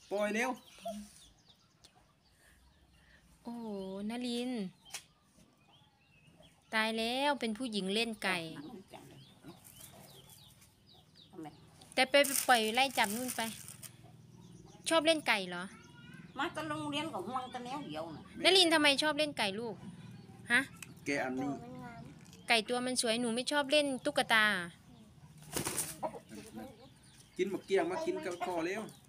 ปล่อยเร็วโอ้โหนลินตายแล้วเป็นผู้หญิงเล่นไก่แต่ไปปล่อยไล่จับนู่นไปชอบเล่นไก่เหรอมาตะโรงเรียนกับห่วงตะแนวเดียวน่ะนลินทำไมชอบเล่นไก่ลูกฮะแกอันนี้ไก่ตัวมันสวยหนูไม่ชอบเล่นตุ๊กตากินหมกเกียงมากินกับพ่อเร็ว